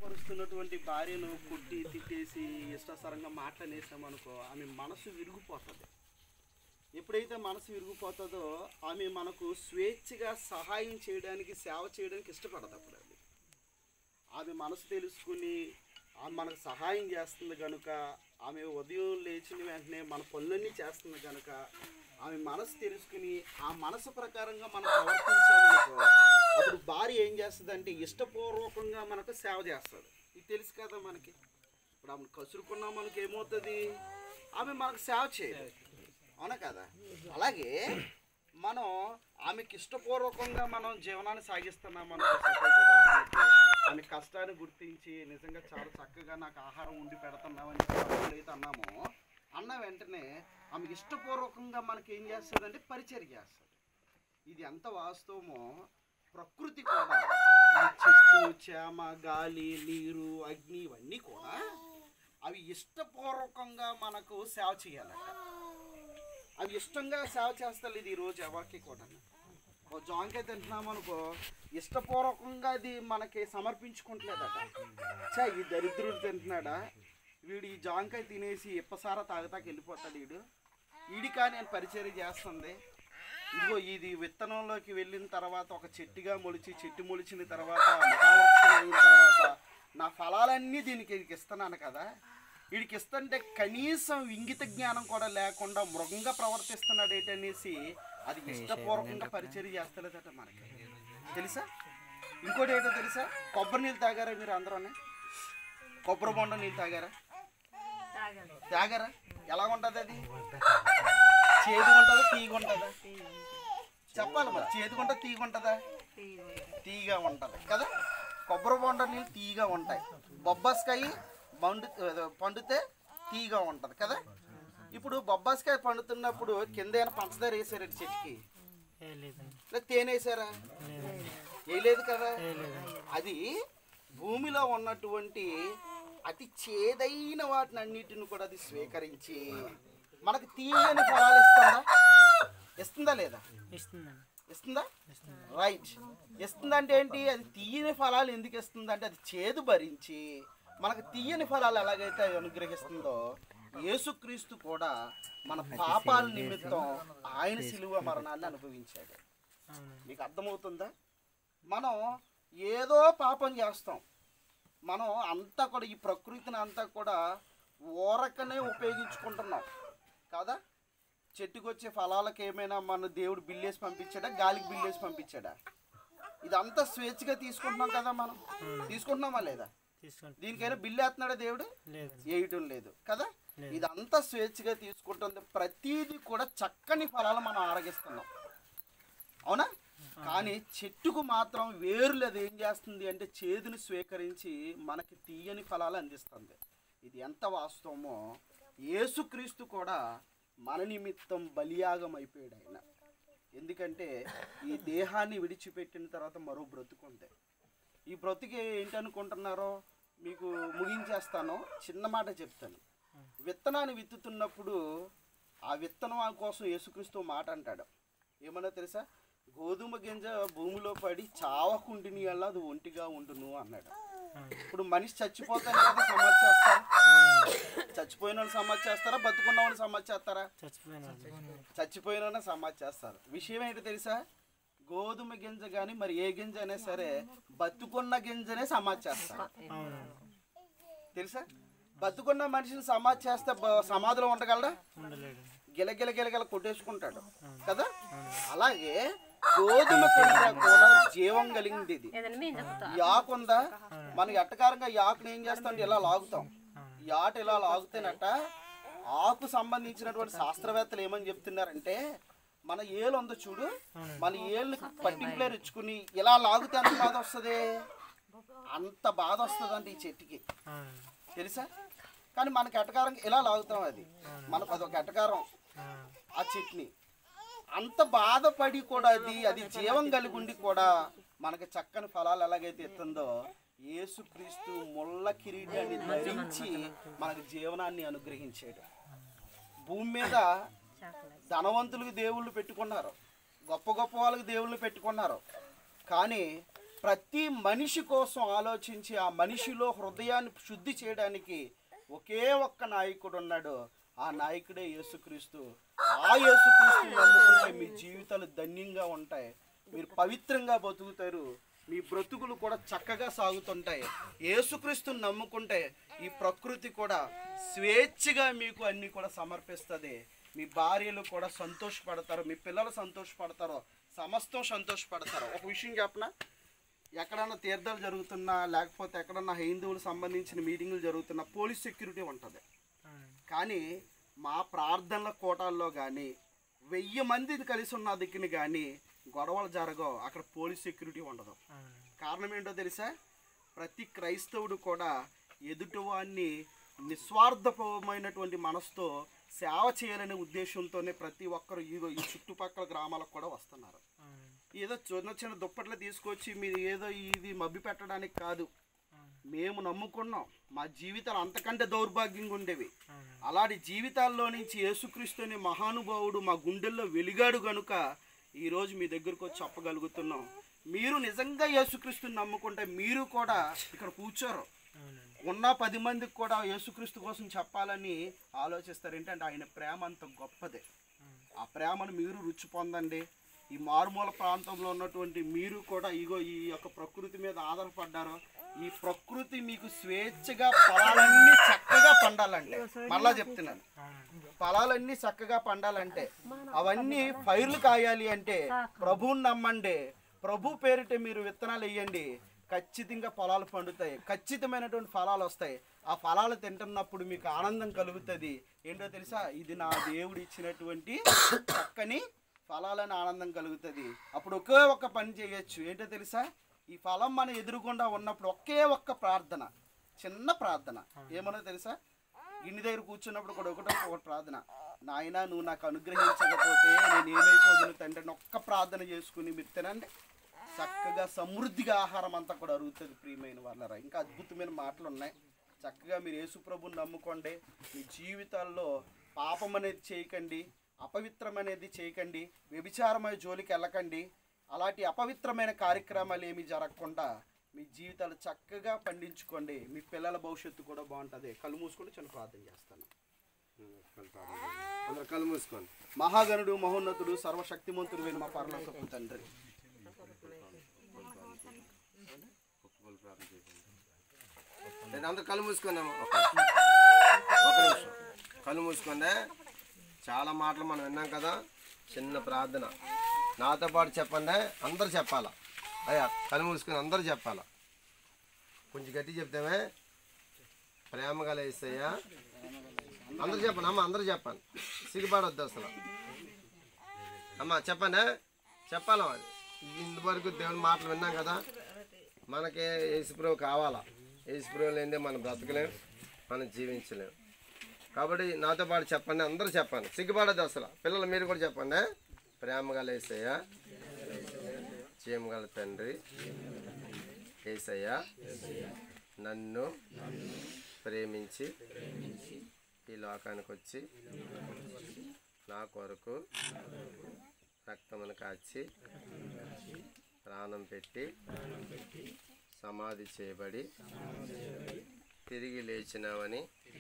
పరుస్తున్నటువంటి భార్యను కొట్టి తిట్టేసి ఇష్టాసరంగా మాట్లాడేసామనుకో, ఆమె మనసు విరిగిపోతుంది. ఎప్పుడైతే మనసు విరిగిపోతుందో ఆమె మనకు స్వేచ్ఛగా సహాయం చేయడానికి, సేవ చేయడానికి ఇష్టపడదు. అప్పుడు అది ఆమె మనసు తెలుసుకుని ఆమె మనకు సహాయం చేస్తుంది కనుక, ఆమె ఉదయం లేచిన వెంటనే మన పనులన్నీ చేస్తుంది కనుక, ఆమె మనసు తెలుసుకుని ఆ మనసు ప్రకారంగా మనం ప్రవర్తించామనుకో, అప్పుడు భార్య ఏం చేస్తుంది అంటే ఇష్టపూర్వకంగా మనకు సేవ చేస్తుంది. ఇది తెలుసు కదా మనకి. ఇప్పుడు ఆమె కసురుకున్నా మనకి ఏమవుతుంది, ఆమె మనకు సేవ చేయదు, అవునా కదా? అలాగే మనం ఆమెకి ఇష్టపూర్వకంగా మనం జీవనాన్ని సాగిస్తున్నాం అనుకో, ఉదాహరణకి ఆమె కష్టాన్ని గుర్తించి నిజంగా చాలా చక్కగా నాకు ఆహారం ఉండి పెడుతున్నామని ఎప్పుడైతే అన్నామో, అన్న వెంటనే ఆమెకి ఇష్టపూర్వకంగా మనకి ఏం చేస్తుంది అంటే పరిచర్య చేస్తుంది. ఇది ఎంత వాస్తవమో ప్రకృతి కూడా, ఈ చెట్టు, చేమ, గాలి, నీరు, అగ్ని ఇవన్నీ కూడా అవి ఇష్టపూర్వకంగా మనకు సేవ చేయాలట. అవి ఇష్టంగా సేవ చేస్తారు. ఇది ఈరోజు ఎవరికి కూడా ఓ జాంకాయ తింటున్నాం అనుకో, ఇష్టపూర్వకంగా అది మనకి సమర్పించుకుంటలేదట. ఈ దరిద్రుడు తింటున్నాడా, వీడు ఈ జాంకాయ తినేసి ఇప్పసారా తాగుతాకి వెళ్ళిపోతాడు, వీడికా నేను పరిచర్య చేస్తుంది. ఇదిగో ఇది విత్తనంలోకి వెళ్ళిన తర్వాత ఒక చెట్టుగా మొలిచి, చెట్టు మొలిచిన తర్వాత మహావృక్షం అయిన తర్వాత నా ఫలాలన్నీ దీనికి ఇస్తున్నాను కదా, వీడికి ఇస్తుంటే కనీసం ఇంగిత జ్ఞానం కూడా లేకుండా మృగంగా ప్రవర్తిస్తున్నాడు ఏంటనేసి అది ఇష్టపూర్వకంగా పరిచర్య చేస్తలేదట మనకి. తెలుసా? ఇంకోటి ఏంటో తెలుసా? కొబ్బరి నీళ్ళు తాగారా మీరు అందరూ? కొబ్బరి బొండ నీళ్ళు తాగారా? తాగారా? ఎలా ఉంటుంది అది? చేదుగా ఉంటుందా, తీగా ఉంటుందా? చెప్పాలి మరి. చేదుగా ఉంటుందా, తీగా ఉంటుందా? తీగా ఉంటుంది కదా. కొబ్బరి బొండ నీళ్ళు తీగా ఉంటాయి. బొబ్బాస్కాయ పండితే తీగా ఉంటుంది కదా. ఇప్పుడు బొబ్బాస్కాయ పండుతున్నప్పుడు కింద ఏమైనా పంచదార వేసారండి చెట్టుకి? తేనె వేసారా? వేయలేదు కదా. అది భూమిలో ఉన్నటువంటి అతి చేదైన వాటిని అన్నిటిని కూడా అది స్వీకరించి మనకు తీయని ఫలాలు ఇస్తుందా? ఇస్తుందా లేదా? ఇస్తుందా? రైట్. ఇస్తుందంటే ఏంటి? అది తీయని ఫలాలు ఎందుకు ఇస్తుందంటే అది చేదు భరించి మనకు తీయని ఫలాలు ఎలాగైతే అనుగ్రహిస్తుందో, యేసుక్రీస్తు కూడా మన పాపాల నిమిత్తం ఆయన శిలువ మరణాన్ని అనుభవించాడు. మీకు అర్థమవుతుందా? మనం ఏదో పాపం చేస్తాం. మనం అంతా కూడా ఈ ప్రకృతిని అంతా కూడా ఊరకనే ఉపయోగించుకుంటున్నాం కదా. చెట్టుకు వచ్చే ఫలాలకు ఏమైనా మన దేవుడు బిల్లేసి పంపించాడా, గాలికి బిల్లేసి పంపించాడా? ఇదంతా స్వేచ్ఛగా తీసుకుంటున్నాం కదా. మనం తీసుకుంటున్నామా లేదా? దీనికైనా బిల్లు వేస్తున్నాడా దేవుడు? వేయటం లేదు కదా. ఇదంతా స్వేచ్ఛగా తీసుకుంటుంది. ప్రతిదీ కూడా చక్కని ఫలాలు మనం ఆరగిస్తున్నాం, అవునా? కానీ చెట్టుకు మాత్రం వేరులు అది ఏం చేస్తుంది అంటే చేదుని స్వీకరించి మనకి తీయని ఫలాలు అందిస్తుంది. ఇది ఎంత వాస్తవమో యేసుక్రీస్తు కూడా మన నిమిత్తం బలియాగం అయిపోయాడు ఆయన. ఎందుకంటే ఈ దేహాన్ని విడిచిపెట్టిన తర్వాత మరో బ్రతుకుంది. ఈ బ్రతుకు ఏంటనుకుంటున్నారో మీకు ముగించేస్తాను. చిన్న మాట చెప్తాను. విత్తనాన్ని విత్తుతున్నప్పుడు ఆ విత్తనం కోసం యేసుక్రీస్తు మాట అంటాడు. ఏమన్నా తెలుసా? గోధుమ గింజ భూమిలో పడి చావకుండిని అలా అది ఒంటిగా ఉండును అన్నాడు. ఇప్పుడు మనిషి చచ్చిపోతాను కదా సమాధి చేస్తారా? చచ్చిపోయిన వాళ్ళు సమాధి చేస్తారా? బతుకున్న వాళ్ళు సమాధి చేస్తారా? చచ్చిపోయిన వాళ్ళని సమాధి చేస్తారు. విషయం ఏంటో తెలుసా? గోధుమ గింజ కానీ మరి ఏ గింజ అయినా సరే బతుకున్న గింజనే సమాధి చేస్తారు. తెలుసా? బతుకున్న మనిషిని సమాధి చేస్తే సమాధిలో ఉండగలడా? గిలగిల గిలగిల కొట్టేసుకుంటాడు కదా. అలాగే గోధుమ గింజ కూడా జీవం కలిగింది. ఇది యాకు ఉందా? మనకి ఎట్టకారంగా యాకుని ఏం చేస్తాం? ఇలా లాగుతాం. యాట ఇలా లాగుతేనట ఆకు సంబంధించినటువంటి శాస్త్రవేత్తలు ఏమని చెప్తున్నారంటే, మన ఏలు ఉందో చూడు, మన ఏళ్ళని పర్టికులర్ ఇచ్చుకుని ఇలా లాగితే ఎంత బాధ వస్తుంది? అంత బాధ వస్తుంది అంటే ఈ చెట్టుకి, తెలుసా? కానీ మనకి ఎటకారం ఇలా లాగుతాం. అది మనకు అదొక ఎటకారం. ఆ చెట్టుని అంత బాధపడి కూడా అది జీవం కలిగి ఉండి కూడా మనకి చక్కని ఫలాలు ఎలాగైతే ఇస్తుందో, యేసుక్రీస్తు ముళ్ళ కిరీటాన్ని ధరించి మనకు జీవనాన్ని అనుగ్రహించాడు. భూమి మీద ధనవంతులకు దేవుళ్ళు పెట్టుకున్నారు, గొప్ప గొప్ప వాళ్ళకి దేవుళ్ళు పెట్టుకున్నారు. కానీ ప్రతి మనిషి కోసం ఆలోచించి ఆ మనిషిలో హృదయాన్ని శుద్ధి చేయడానికి ఒకే ఒక్క నాయకుడు ఉన్నాడు. ఆ నాయకుడే యేసుక్రీస్తు. ఆ యేసుక్రీస్తుని నమ్ముకుంటే మీ జీవితాలు ధన్యంగా ఉంటాయి, మీరు పవిత్రంగా బతుకుతారు, మీ బ్రతుకులు కూడా చక్కగా సాగుతుంటాయి. యేసుక్రీస్తుని నమ్ముకుంటే ఈ ప్రకృతి కూడా స్వేచ్ఛగా మీకు అన్నీ కూడా సమర్పిస్తుంది. మీ భార్యలు కూడా సంతోషపడతారు, మీ పిల్లలు సంతోషపడతారు, సమస్తం సంతోషపడతారు. ఒక విషయం చెప్పనా, ఎక్కడన్నా తీర్థాలు జరుగుతున్నా లేకపోతే ఎక్కడన్నా హైందువులకు సంబంధించిన మీటింగులు జరుగుతున్నా పోలీస్ సెక్యూరిటీ ఉంటుంది. కానీ మా ప్రార్థనల కోటాల్లో కానీ 1000 మంది కలిసి ఉన్న దిక్కుని కానీ గొడవలు జరగవు, అక్కడ పోలీస్ సెక్యూరిటీ ఉండదు. కారణం ఏంటో తెలుసా, ప్రతి క్రైస్తవుడు కూడా ఎదుటివాన్ని నిస్వార్థమైనటువంటి మనసుతో సేవ చేయాలనే ఉద్దేశంతోనే ప్రతి ఒక్కరు ఈ చుట్టుపక్కల గ్రామాలకు కూడా వస్తున్నారు. ఏదో చిన్న చిన్న దుప్పట్లు తీసుకొచ్చి మీరు ఏదో ఇది మభ్య పెట్టడానికి కాదు. మేము నమ్ముకున్నాం, మా జీవితాలు అంతకంటే దౌర్భాగ్యంగా ఉండేవి. అలాంటి జీవితాల్లో నుంచి యేసుక్రీస్తుని మహానుభావుడు మా గుండెల్లో వెలిగాడు కనుక ఈరోజు మీ దగ్గరకు వచ్చి చెప్పగలుగుతున్నాం. మీరు నిజంగా యేసుక్రీస్తుని నమ్ముకుంటే మీరు కూడా ఇక్కడ కూర్చోరు, ఉన్న 10 మందికి కూడా యేసుక్రీస్తు కోసం చెప్పాలని ఆలోచిస్తారు. ఏంటంటే ఆయన ప్రేమ అంత గొప్పదే. ఆ ప్రేమను మీరు రుచి పొందండి. ఈ మారుమూల ప్రాంతంలో ఉన్నటువంటి మీరు కూడా ఇగో ఈ యొక్క ప్రకృతి మీద ఆధారపడ్డారు. ఈ ప్రకృతి మీకు స్వేచ్ఛగా ఫలాలన్నీ చక్కగా పండాలంటే, మళ్ళా చెప్తున్నాను, ఫలాలన్నీ చక్కగా పండాలంటే, అవన్నీ పైర్లు కాయాలి అంటే ప్రభువుని నమ్మండి. ప్రభు పేరిట మీరు విత్తనాలు వేయండి, ఖచ్చితంగా ఫలాలు పండుతాయి, ఖచ్చితమైనటువంటి ఫలాలు వస్తాయి. ఆ ఫలాలు తింటున్నప్పుడు మీకు ఆనందం కలుగుతుంది. ఏంటో తెలుసా, ఇది నా దేవుడు ఇచ్చినటువంటి చక్కని ఫలాలని ఆనందం కలుగుతుంది. అప్పుడు ఒకే ఒక్క పని చేయొచ్చు. ఏంటో తెలుసా, ఈ ఫలం మన ఎదురుగుండా ఉన్నప్పుడు ఒకే ఒక్క ప్రార్థన, చిన్న ప్రార్థన. ఏమన్నా తెలుసా, గిన్నె దగ్గర కూర్చున్నప్పుడు కూడా ఒకటి ప్రార్థన, నాయనా నువ్వు నాకు అనుగ్రహించకపోతే నేను ఏమైపోదును తండ్రి, ఒక్క ప్రార్థన చేసుకుని మీరు తినండి, చక్కగా సమృద్ధిగా ఆహారం అంతా కూడా అరుగుతుంది. ప్రియమైన వాళ్ళరా, ఇంకా అద్భుతమైన మాటలు ఉన్నాయి. చక్కగా మీరు యేసుప్రభుని నమ్ముకోండి. మీ జీవితాల్లో పాపం అనేది చేయకండి, అపవిత్రం అనేది చేయకండి, వ్యభిచారమైన జోలికి వెళ్ళకండి. అలాంటి అపవిత్రమైన కార్యక్రమాలు ఏమీ జరగకుండా మీ జీవితాలు చక్కగా పండించుకోండి. మీ పిల్లల భవిష్యత్తు కూడా బాగుంటుంది. కళ్ళు మూసుకొని చిన్న ప్రార్థన చేస్తాను. అందరూ కళ్ళు మూసుకోండి. మహాగణుడు, మహోన్నతుడు, సర్వశక్తిమంతుడు అయిన మా పరలోకపు తండ్రి, అందరూ కళ్ళు మూసుకున్నాము. ఒక నిమిషం కళ్ళు మూసుకోండి. చాలా మాటలు మనం విన్నాం కదా. చిన్న ప్రార్థన నాతో పాటు చెప్పండి, అందరు చెప్పాలా. అయ్యా కళ్ళు మూసుకొని అందరూ చెప్పాలా. కొంచెం గట్టి చెప్తామే. ప్రేమగా యేసయ్యా, అందరూ చెప్పండి అమ్మ, అందరూ చెప్పండి, సిగ్గుపడొద్దు అసలు. అమ్మ చెప్పండి, చెప్పాలా. ఇంతవరకు దేవుని మాటలు విన్నాం కదా. మనకి యేసుప్రభు కావాలా. యేసుప్రభు లేనిదే మనం బ్రతకలేం, మనం జీవించలేం. కాబట్టి నాతో పాటు చెప్పండి, అందరూ చెప్పండి, సిగ్గుపడద్దు అసలు. పిల్లలు మీరు కూడా చెప్పండి. ప్రేమగా యేసయ్యా, జీవగల తండ్రి యేసయ్యా, నన్ను ప్రేమించి ఈ లోకానికి వచ్చి నా కొరకు రక్తమును కాచి ప్రాణం పెట్టి సమాధి చేయబడి తిరిగి లేచినావని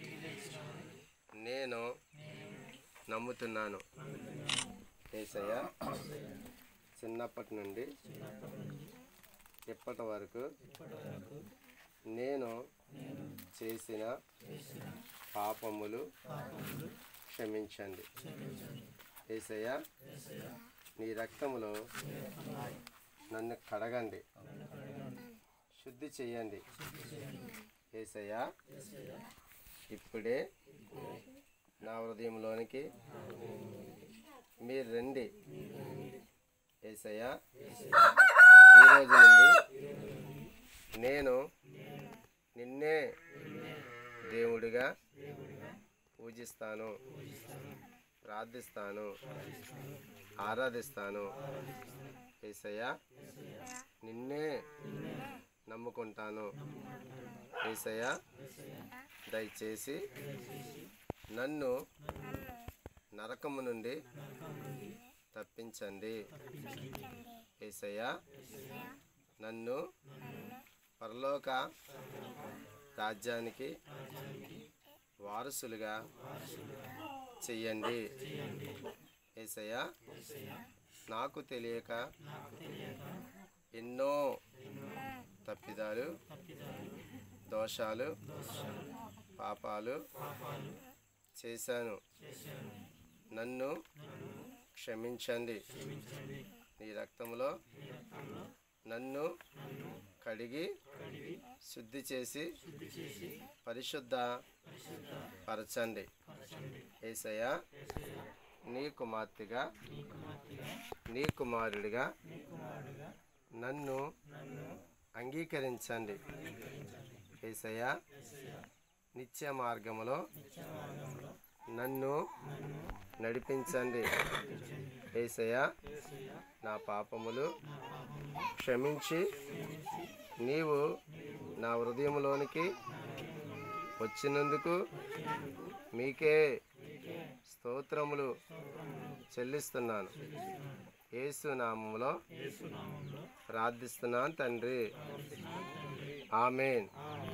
నేను నమ్ముతున్నాను. యేసయ్యా, చిన్నప్పటి నుండి ఇప్పటి వరకు నేను చేసిన పాపములు క్షమించండి. యేసయ్యా, నీ రక్తములో నన్ను కడగండి, శుద్ధి చేయండి. యేసయ్యా, ఇప్పుడే నా హృదయంలోనికి మీరు రండి. యేసయ్యా, ఈ రోజు నుండి నేను నిన్నే దేవుడిగా పూజిస్తాను, ప్రార్థిస్తాను, ఆరాధిస్తాను. యేసయ్యా, నిన్నే నమ్ముకుంటాను. యేసయ్యా, దయచేసి నన్ను నరకము నుండి తప్పించండి. యేసయ్యా, నన్ను పరలోక రాజ్యానికి వారసులుగా చెయ్యండి. యేసయ్యా, నాకు తెలియక ఎన్నో తప్పిదాలు, దోషాలు, పాపాలు చేశాను. నన్ను క్షమించండి. నీ రక్తంలో నన్ను కడిగి శుద్ధి చేసి పరిశుద్ధ పరచండి. యేసయ్యా, నీ కుమార్తెగా, నీ కుమారుడిగా నన్ను అంగీకరించండి. యేసయ్యా, నిత్య మార్గములో నన్ను నడిపించండి. యేసయ్యా, నా పాపములు క్షమించి నీవు నా హృదయంలోనికి వచ్చినందుకు మీకే స్తోత్రములు చెల్లిస్తున్నాను. యేసు నామములో ప్రార్థిస్తున్నాను తండ్రి. ఆమేన్.